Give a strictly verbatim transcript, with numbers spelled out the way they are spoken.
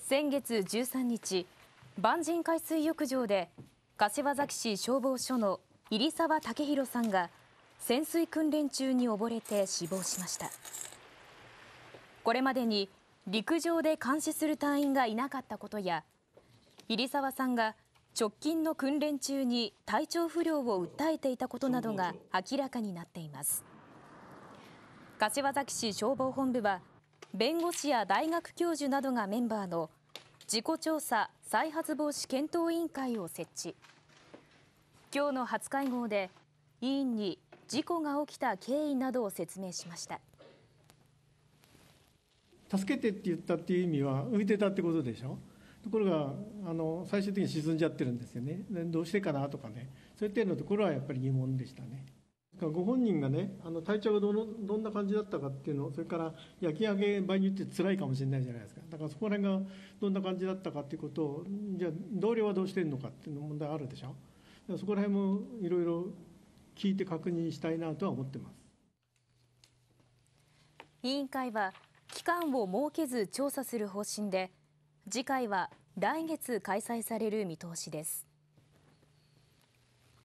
先月じゅうさんにち、万人海水浴場で柏崎市消防署の入澤武弘さんが潜水訓練中に溺れて死亡しました。これまでに陸上で監視する隊員がいなかったことや、入澤さんが直近の訓練中に体調不良を訴えていたことなどが明らかになっています。柏崎市消防本部は、弁護士や大学教授などがメンバーの事故調査再発防止検討委員会を設置。今日の初会合で委員に事故が起きた経緯などを説明しました。 助けてって言ったっていう意味は浮いてたってことでしょ。ところがあの最終的に沈んじゃってるんですよね。どうしてかなとかね、そういったようなところはやっぱり疑問でしたね。ご本人がね、あの体調がどのどんな感じだったかっていうのを、それから焼き上げ場合によって辛いかもしれないじゃないですか。だからそこら辺がどんな感じだったかっていうことを、じゃあ同僚はどうしてるのかっていうの問題あるでしょ。そこら辺もいろいろ聞いて確認したいなとは思ってます。 委員会は期間を設けず調査する方針で、次回は来月開催される見通しです。